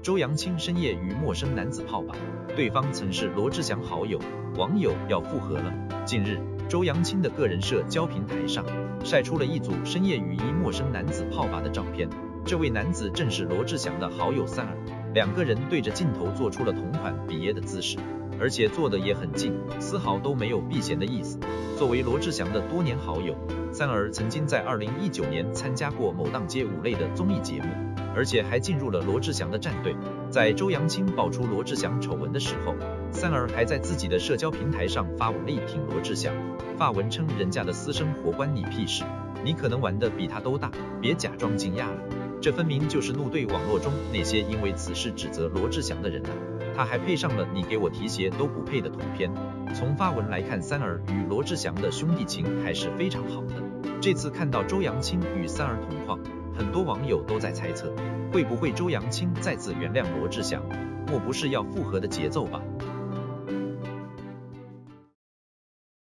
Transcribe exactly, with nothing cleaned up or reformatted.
周扬青深夜与陌生男子泡吧，对方曾是罗志祥好友，网友要复合了。近日，周扬青的个人社交平台上晒出了一组深夜与一陌生男子泡吧的照片，这位男子正是罗志祥的好友三儿，两个人对着镜头做出了同款比耶的姿势，而且坐得也很近，丝毫都没有避嫌的意思。作为罗志祥的多年好友，三儿曾经在二零一九年参加过某档街舞类的综艺节目，而且还进入了罗志祥的战队。在周扬青爆出罗志祥丑闻的时候，三儿还在自己的社交平台上发文力挺罗志祥，发文称人家的私生活关你屁事，你可能玩得比他都大，别假装惊讶了。这分明就是怒对网络中那些因为此事指责罗志祥的人啊！他还配上了你给我提鞋都不配的图片。从发文来看，三儿与罗志祥的兄弟情还是非常好的。这次看到周扬青与三儿同框，很多网友都在猜测，会不会周扬青再次原谅罗志祥？莫不是要复合的节奏吧？